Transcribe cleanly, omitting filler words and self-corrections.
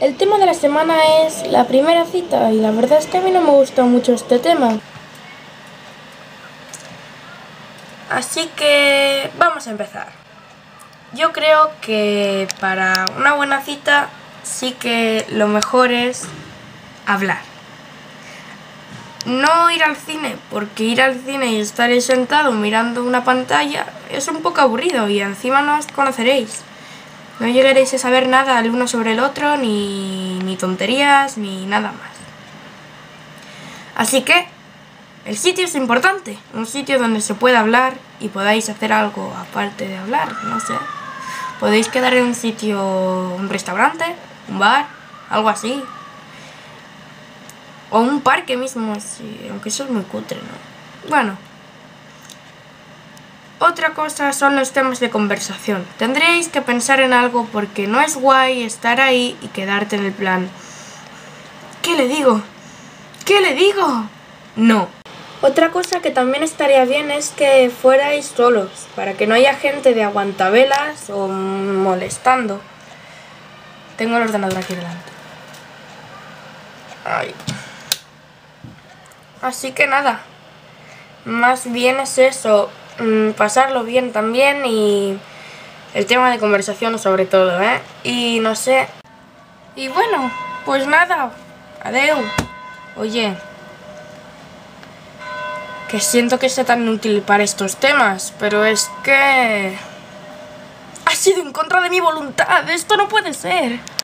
El tema de la semana es la primera cita y la verdad es que a mí no me gusta mucho este tema. Así que vamos a empezar. Yo creo que para una buena cita sí que lo mejor es hablar. No ir al cine, porque ir al cine y estar ahí sentado mirando una pantalla es un poco aburrido y encima no os conoceréis. No llegaréis a saber nada el uno sobre el otro, ni tonterías, ni nada más. Así que el sitio es importante, un sitio donde se pueda hablar y podáis hacer algo aparte de hablar, no sé. Podéis quedar en un sitio, un restaurante, un bar, algo así. O un parque mismo, sí, aunque eso es muy cutre, ¿no? Bueno. Otra cosa son los temas de conversación. Tendréis que pensar en algo porque no es guay estar ahí y quedarte en el plan. ¿Qué le digo? ¿Qué le digo? No. Otra cosa que también estaría bien es que fuerais solos, para que no haya gente de aguantavelas o molestando. Tengo el ordenador aquí delante. Ay. Así que nada, más bien es eso, pasarlo bien también y el tema de conversación sobre todo, ¿eh? Y no sé. Y bueno, pues nada, adeu. Oye, que siento que sea tan útil para estos temas, pero es que ha sido en contra de mi voluntad, esto no puede ser.